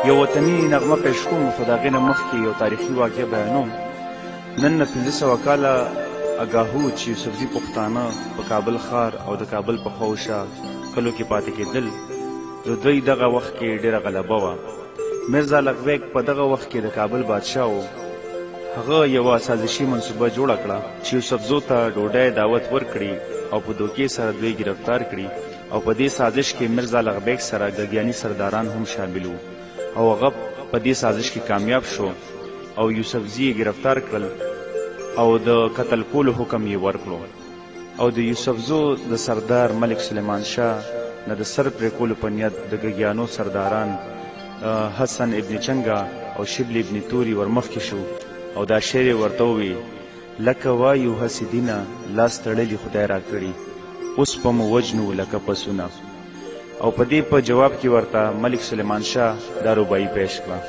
یو وطني نغمه پیش کوم خو د هغې نه مخکې یو تاریخي واقعه بیانوم. نن نه 1500 کاله اګاهو چې یوسفزي پښتانه په کابل ښار او د کابل په خواوشا کلو کې پاتې کېدل، د دوی دغه وخت کې ډېره غلبه وه. میرزا لغبیک په دغه وخت کې د کابل بادشاه و. هغه یوه سازشي منصوبه جوړه کړه چې یوسفزو ته ډوډۍ دعوت ورکړي او په دوکې سره دوی ګرفتار کړي، او په دې سازش کې میرزا لغبیک سره ګګیاني سرداران هم شامل وو، او هغه په دې سازش کې کامیاب شو او یوسفزي یې ګرفتار کړل او د قتل کولو حکم یې ورکړو، او د یوسفزو د سردار ملک سلیمان شاه نه د سر پرې کولو په نیت د ګګیانو سرداران حسن ابن چنګا او شبل ابن توري ورمخکې شو، او دا شعر یې ورته ووی: لکه وایو حسدینه لاس تړلي خدای راکړي، اوس په مو وجنو لکه پسونه. او په دې په جواب کې ورته ملک سلیمان شاه دا رباعي پیش کړه: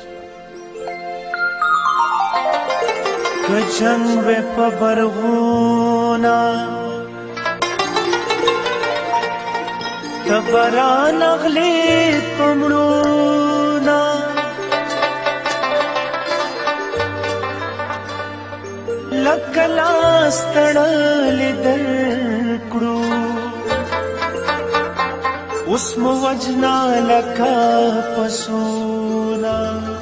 که جنگ وی په برغونه ته به رانغلې په مړونه، لکه لاس تړلې درکړو، اوس مو وجنا لکه پسونه.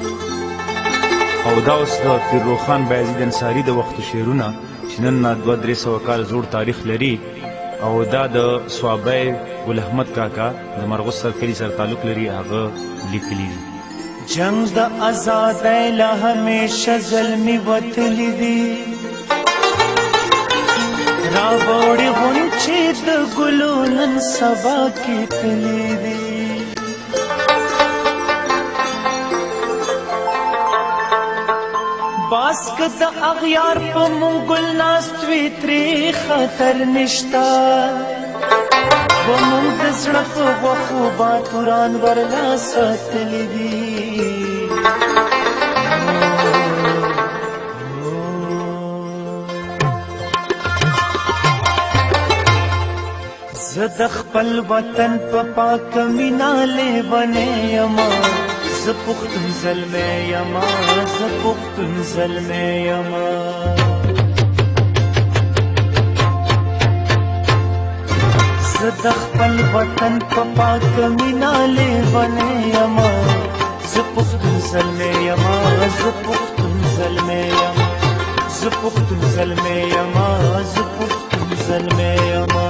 او دا اوس د پیرروخان بایزید انصاري د وخت شعرونه چې نن نه 200-300 کال زوړ تاریخ لري، او دا د صوابی ګل احمد کاکا د مرغوز سرکلي سره تعلق لري، هغه لیکلي دي: جنگ د آزادۍ له همیشه ظلمي وتلي دي، راوړې غونچې د ګلو نن سبا کې تلي دي. باس که د اغیار په مونږ ګل ناست وي ترې خطر نشته، به مونږ د زړه په غوښو باتوران ورلا ساتلي دي. زه د خپل وطن په پاکه مینه لیونی یمه، زه پښتون زلمی یمه، زه پښتون زلمی یمه. زه د خپل وطن په پاکه مینه لیونی یمه، زه پښتون زلمی یمه، زه پښتون زلمی یمه، زه پښتون زلمی یمه، زه پښتون زلمی یمه.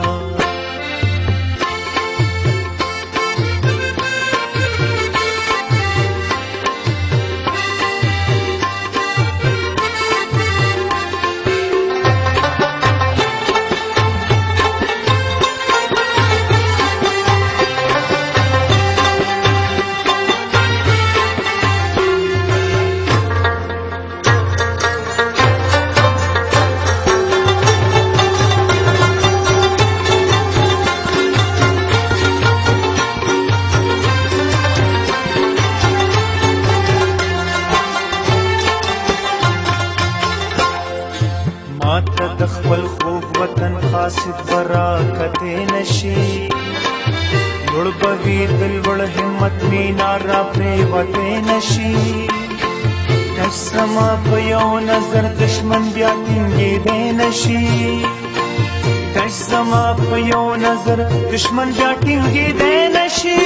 ماته د خپل خوږ وطن قاصد براکتې نشي، لوړ به وي د لوړ همت مینار را پرېوتې نشي. کش زما په یو نظر دشمن بیا ټینګېدی نشي، کش زما په یو نظر دشمن بیا ټینګېدی نشي.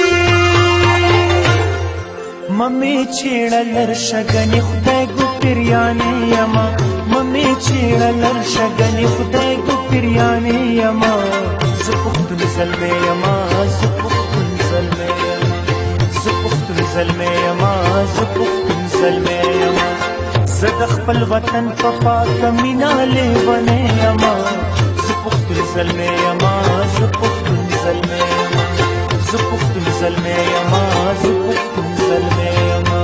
ممې چېړه لرشه ګنې خدای ګوپریانې یمه، ممې چېړه لرشه ګنې خدای ګوپریانې یمه. زه پښتون زلمی یمه، زه پښتون زلمی یمه، زه پښتون زلمی یمه، زه پښتون زلمی یمه. زه د خپل وطن په پاکه مینه لیونی یمه، زه پښتون زلمی یمه، زه پښتون زلمی یمه، زه پښتون زلمی یمه، زه پښتون زلمی یمه.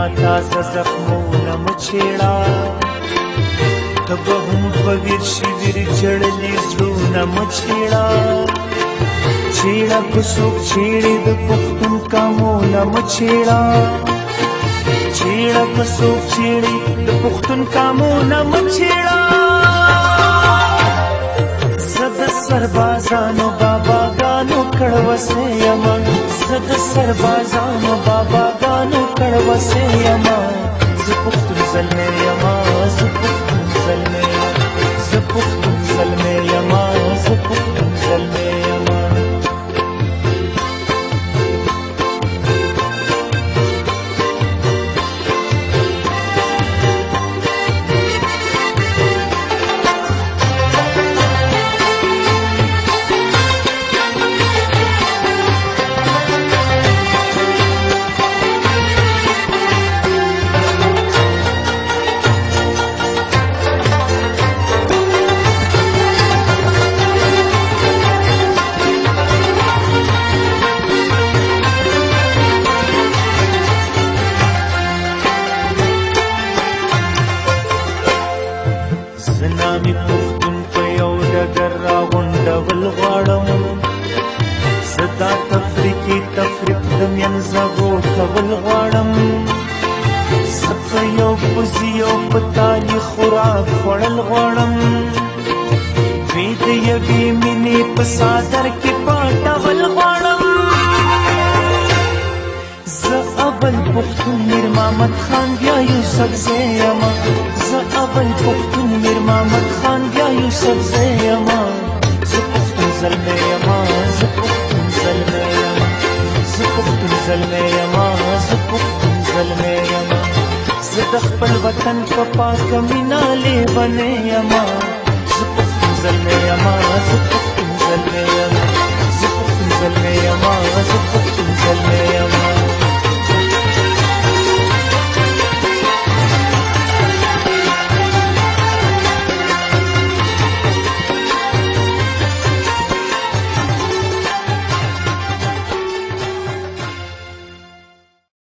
تازه زخمونه مچېړه ته به هم په ویر شویر جړلي زړونه مچېړه چېړه که څوک چېړې د پښتون کامونه مچېړه چېړه که څوک چېړې د پښتون کامونه مچېړه زه د سربازانو باباګانو کړوسې یمه زه د سربازانو باباګانو کړوسې یمه زه پښتون زلمی یمه زه پښتون زلمی زه پښتون زلمی یمه زه پښتون زلمی یمه زنامي پښتون په یو ډګر راغونډول غواړم زه دا تفریقي تفریق د منځغو کول غواړم زه په یو پوزي او په تالي خوراک خوړل غواړم دوی د یوې مینې په څادر کې پټول غواړم زه اول پښتون میر محمد خان بیا یوسفزی یمه زه اول پښتون میر محمد خان بیا یوسفزی یمه زه پښتون زلمی یمه زه پښتون زلمی یمه زه پښتون زلمی یمه زه پښتون زلمی یمه زه د خپل وطن په پاکه مینه لیونی یمه زه پښتون زلمی یمه زه